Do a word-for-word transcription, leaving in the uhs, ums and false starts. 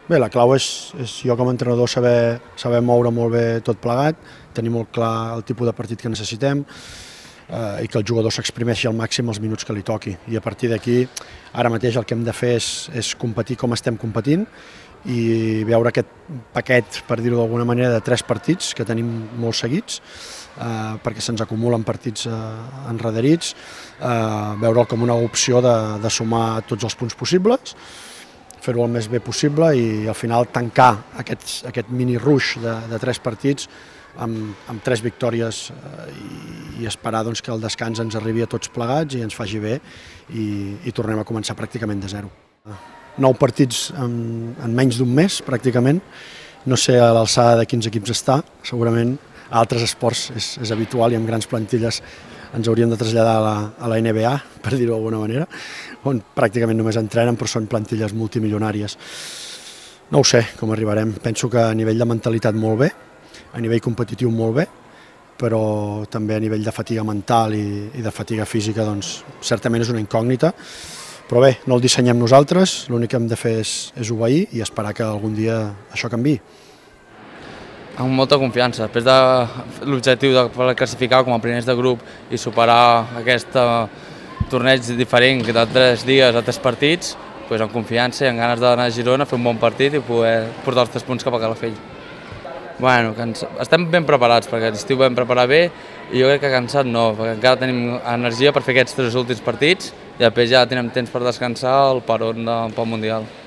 Bé, la clau és, és jo com a entrenador saber, saber moure molt bé tot plegat, tenir molt clar el tipus de partit que necessitem eh, i que el jugador s'exprimeixi al màxim els minuts que li toqui. I a partir d'aquí, ara mateix el que hem de fer és, és competir com estem competint i veure aquest paquet, per dir-ho d'alguna manera, de tres partits que tenim molt seguits, eh, perquè se'ns acumulen partits eh, enredarits, eh, veure'l com una opció de, de sumar tots els punts possibles, fer-ho el més bé possible i al final tancar aquest, aquest mini rush de, de tres partits amb, amb tres victòries eh, i, i esperar doncs, que el descans ens arribi a tots plegats i ens faci bé i, i tornem a començar pràcticament de zero. Nou partits en, en menys d'un mes, pràcticament. No sé a l'alçada de quins equips està, segurament a altres esports és, és habitual i amb grans plantilles ens hauríem de traslladar a la, a la N B A, per dir-ho d'alguna manera, on pràcticament només entrenen, però són plantilles multimilionàries. No ho sé com arribarem. Penso que a nivell de mentalitat molt bé, a nivell competitiu molt bé, però també a nivell de fatiga mental i, i de fatiga física, doncs, certament és una incògnita. Però bé, no el dissenyem nosaltres, l'únic que hem de fer és, és obeir i esperar que algun dia això canviï. Amb molta confiança. Després de l'objectiu de classificar com a primers de grup i superar aquest torneig diferent de tres dies a tres partits, doncs amb confiança i amb ganes d'anar a Girona, fer un bon partit i poder portar els tres punts cap a Calafell. Bueno, estem ben preparats, perquè l'estiu vam preparar bé i jo crec que cansat no, perquè encara tenim energia per fer aquests tres últims partits i després ja tenim temps per descansar el peron pel Mundial.